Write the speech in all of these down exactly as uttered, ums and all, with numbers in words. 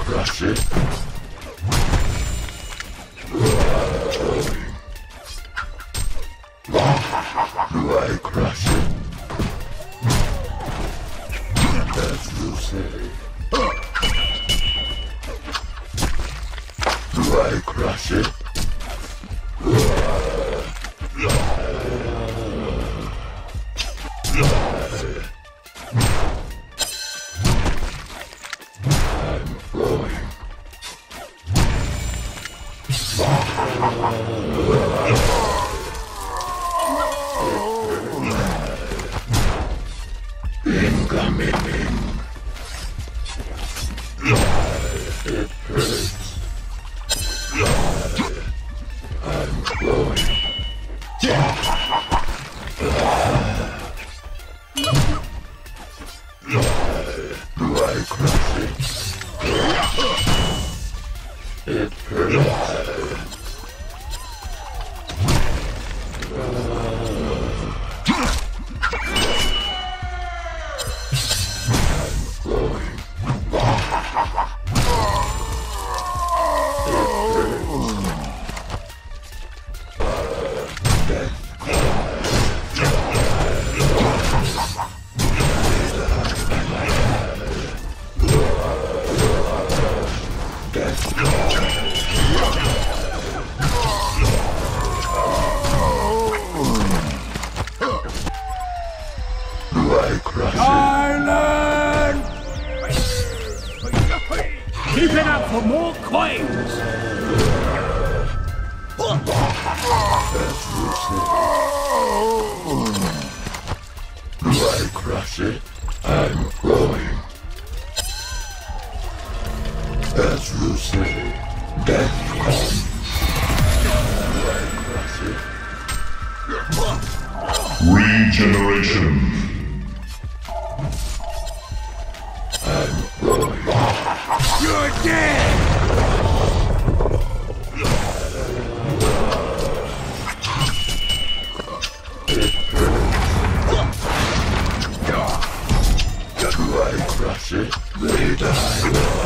crush it? Do I crush it? As you say. Do I crush it? Keep it up for more coins! Do I crush it? I'm going. As you say, death comes. Do I crush it? Regeneration. I'm going. You're dead! Do I crush it? They die.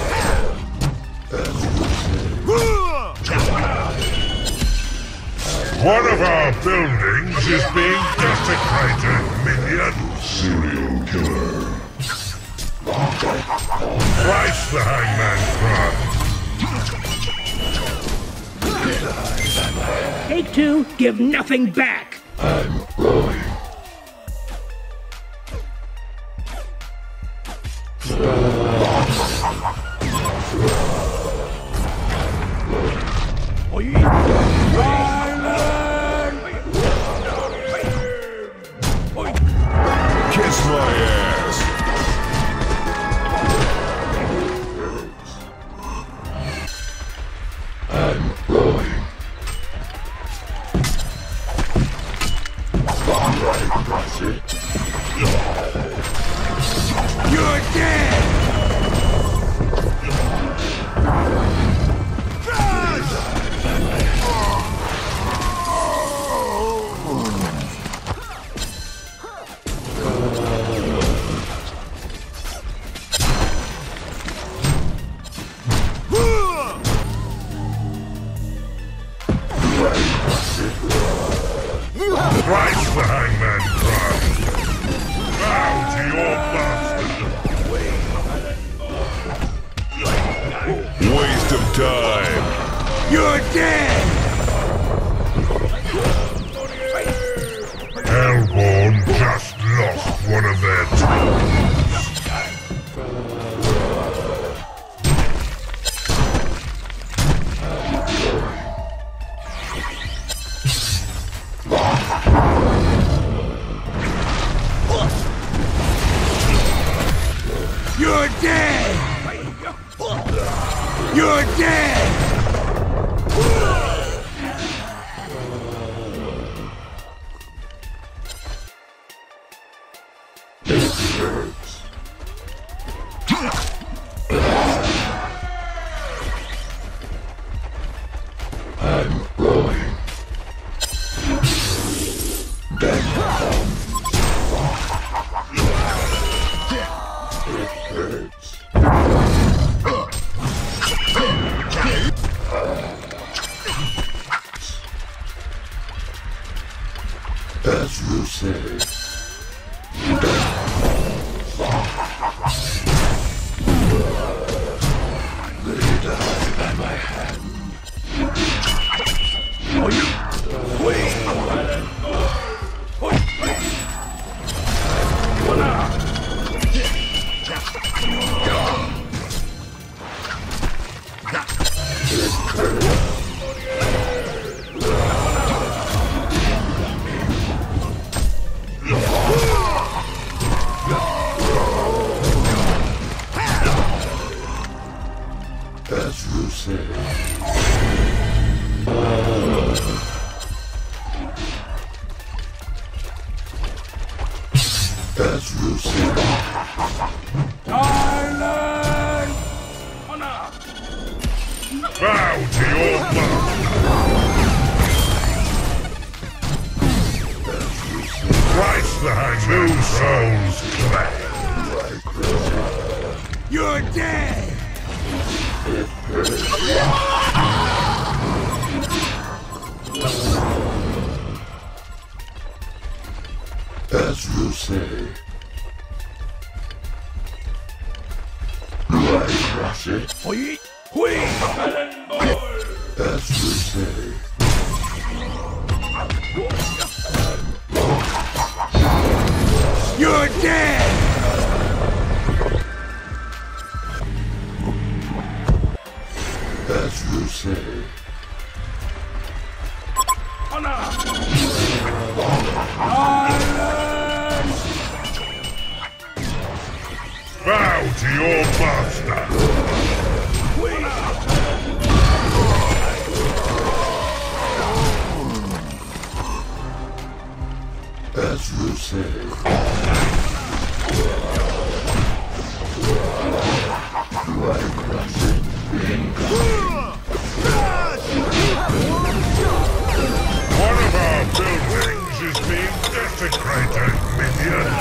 As you say. One of our buildings is being desecrated, minion. Serial killer. Thrice the hangman cry. Take two, give nothing back! I'm going. Kiss my ass. I'm going. Crush it. You're dead! Thrice the hangman cry. Bow to your bastard. Waste of time. You're dead! Hellborn just lost one of their towns. You're dead! You're dead! It hurts. I'm going. Death comes. It hurts. you say. They die by my hand. Wait! As you say. As you say. Island! Honor! Bow to your master. Christ the hangman. Two souls claim. You're dead! As you say. Do I crush it? Wait! Wait! As you say. You're dead! As you say. Honor! Island! Bow to your master. As you say. Do I crush it? One of our buildings is being desecrated, minion.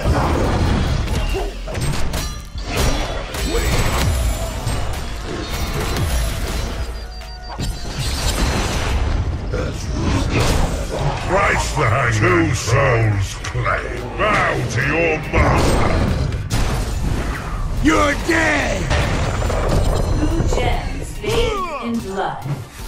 As you say. Christ the hangman. Two souls claim. Bow to your master. You're dead! Blue gems bathed in blood.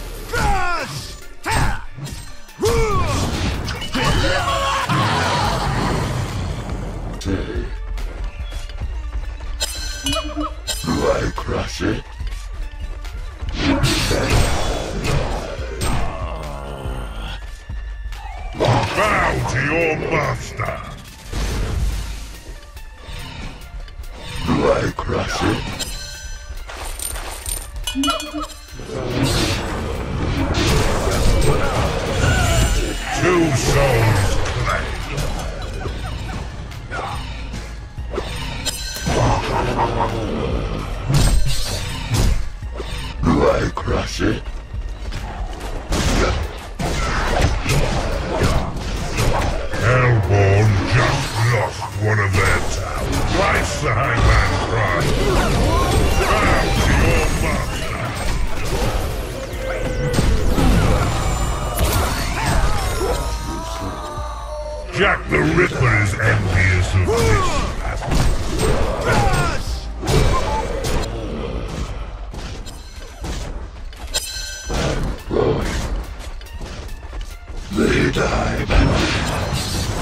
Say. Do I crush it? Bow to your master. Do I crush it? Two souls claim. Do I crush it? Hellborn just lost one of their towers. Christ the hangman cried. Bow to your master. Jack the Ripper is envious of this. Flowing. They die by my hand.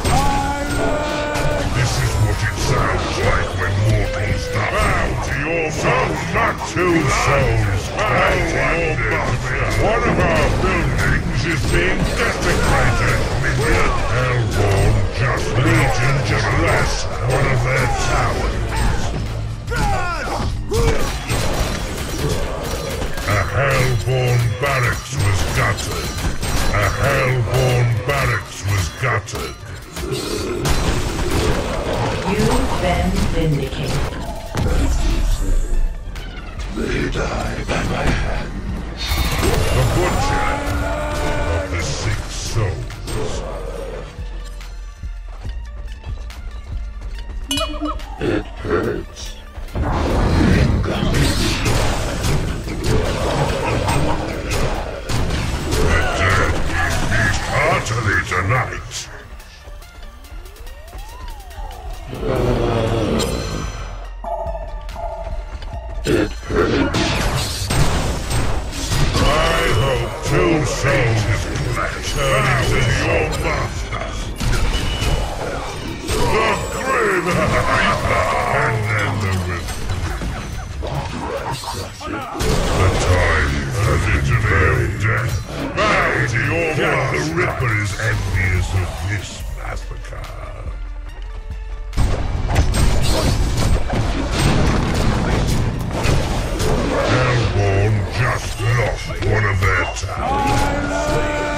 This is what it sounds like when mortals die. Bow to your soul, not two souls. Bow to your master. One of our buildings is being desecrated, minion. Hellborn just Legion just lost one of their towers. A Hellborn barracks was gutted. A Hellborn barracks was gutted. You've been vindicated. They die by my hand. The Butcher of the Six Souls. It hurts. The dead feast heartily tonight. It hurts. I hope two souls turn into your masters. The grim and then the wisdom. The time has engineered death. Bow to your master. The Ripper is envious of this massacre. Hellborn just lost one of their towers.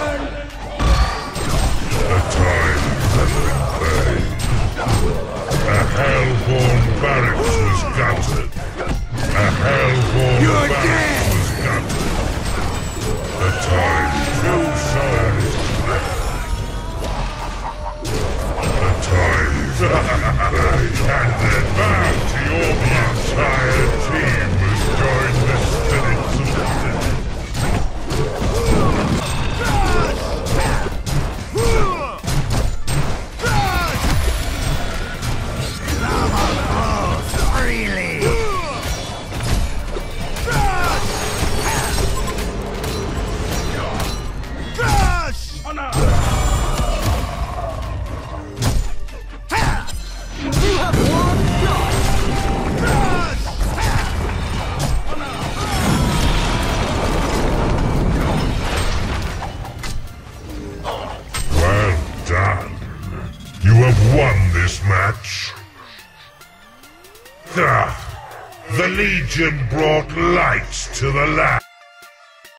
The time has been paid. A Hellborn barracks was gutted. A Hellborn You're barracks dead! was gutted. The time, two souls left. The time has been paid. And then bow to your entire team has joined the spirits of the dead. Really? Well done. You have won this match. Ah, the Legion brought light to the land.